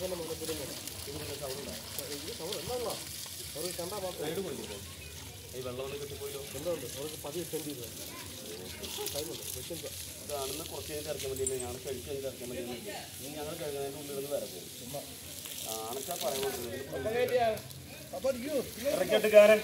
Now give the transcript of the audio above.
ഈ വെള്ളമൊന്നും കിട്ടിപ്പോയില്ലോ എന്തുകൊണ്ട് അവർക്ക് 10 സെൻറ്റ് ഇതാണെന്ന് കുറച്ച് കഴിഞ്ഞിട്ട് ഇറക്കാൻ വേണ്ടിയില്ല ഞങ്ങൾ കഴിച്ച് കഴിഞ്ഞിട്ട് ഇറക്കാൻ വേണ്ടിയില്ല ഇനി ഞങ്ങൾ കഴിക്കുന്നതിൻ്റെ ഉള്ളിൽ നിന്ന് വരെ പോകും ആണച്ചാ പറയാൻ ഇറക്കിട്ടുകാരൻ